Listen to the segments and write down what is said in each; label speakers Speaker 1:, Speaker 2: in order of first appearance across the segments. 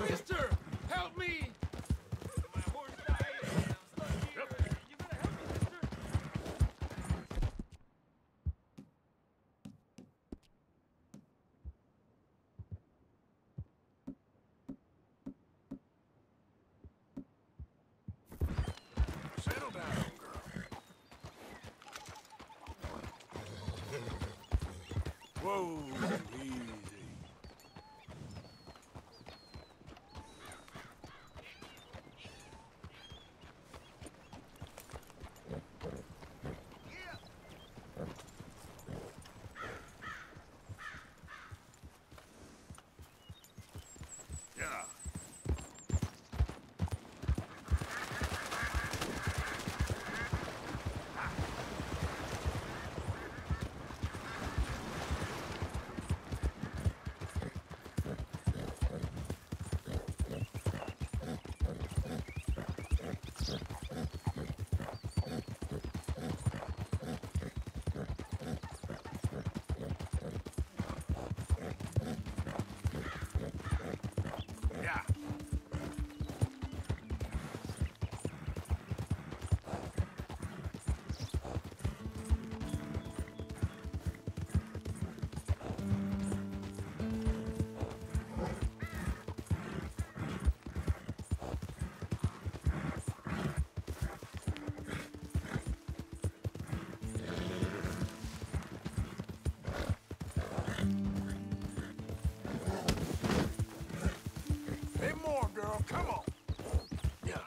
Speaker 1: Mister, help me! My horse died and I'm stuck here. You gotta help me, mister.
Speaker 2: Settle down, girl. Whoa, easy. Yeah. Yeah. Hey, more, girl. Come on. Yeah.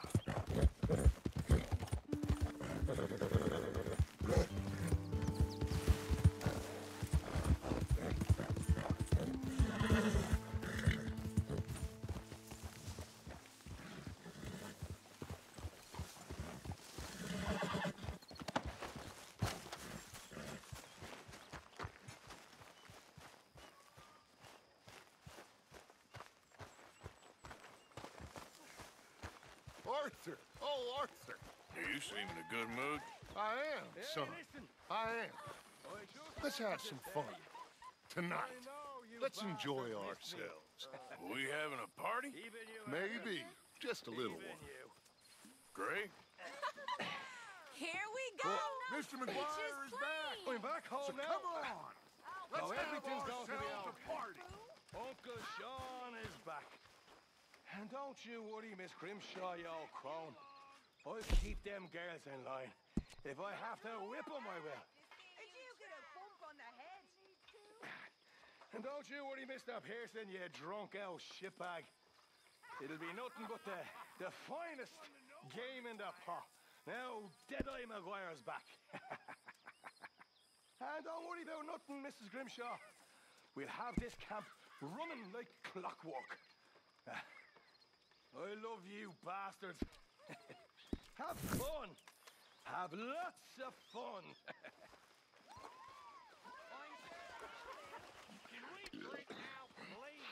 Speaker 2: Arthur! Oh, Arthur! You seem in a good mood. I am, son. I am. Let's have some fun. Tonight. Let's enjoy ourselves. We having a party? Maybe. Just a little one. Great.
Speaker 3: Here we go!
Speaker 2: Mr. McGuire is back!
Speaker 4: We're back home
Speaker 2: So
Speaker 4: now.
Speaker 2: come on! Let's
Speaker 4: Now
Speaker 2: have
Speaker 4: everything's going to be
Speaker 2: ourselves
Speaker 4: okay.
Speaker 2: a party!
Speaker 4: Uncle Sean is back. And don't you worry, Miss Grimshaw, you old crone. I'll keep them girls in line. If I have to whip them, I will.
Speaker 3: Did you get a bump on the head?
Speaker 4: And don't you worry, Mr. Pearson, you drunk old shitbag. It'll be nothing but the finest game in the pot. Now, Deadeye Maguire's back. And don't worry about nothing, Mrs. Grimshaw. We'll have this camp running like clockwork. I love you bastards. Have fun. Have lots of fun.
Speaker 1: Can we drink now, please?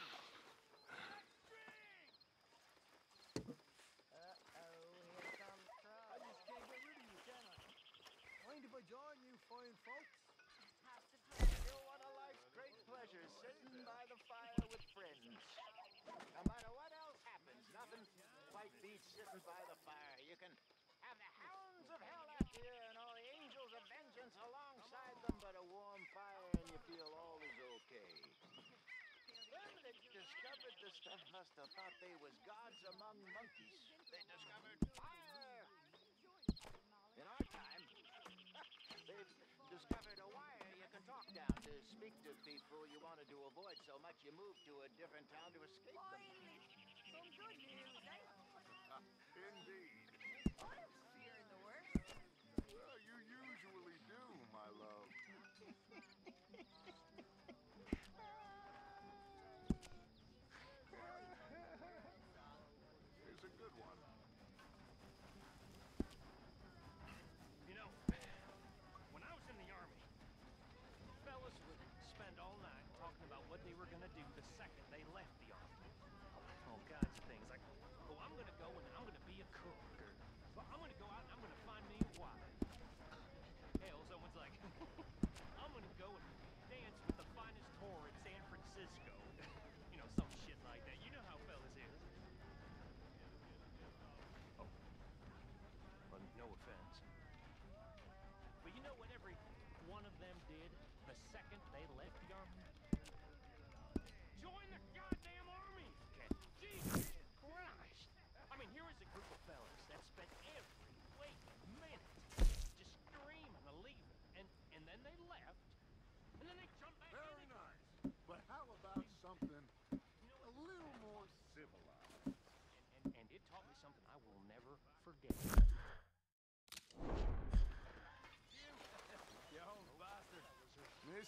Speaker 5: Here comes trouble.
Speaker 4: I just can't get rid of you, can I? Mind if I join you fine folks?
Speaker 5: You're one of life's great pleasures, sitting by the fire with friends. No matter what else happens, nothing quite beats sitting by the fire. You can have the hounds of hell after you and all the angels of vengeance alongside them, but a warm fire and you feel all is okay. Them that discovered the stuff must have thought they was gods among monkeys. They discovered fire. In our time, they've discovered a wire you can talk down to speak to people you wanted to avoid so much you moved to a different town to escape them.
Speaker 3: Some good news, eh?
Speaker 2: Indeed.
Speaker 3: I'm fearing the worst.
Speaker 2: Well, you usually do, my love. Here's a good one.
Speaker 1: You know, when I was in the army, fellas would spend all night talking about what they were gonna do the second they left the army.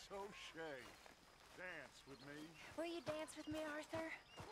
Speaker 2: Miss O'Shea. Dance with me.
Speaker 3: Will you dance with me, Arthur?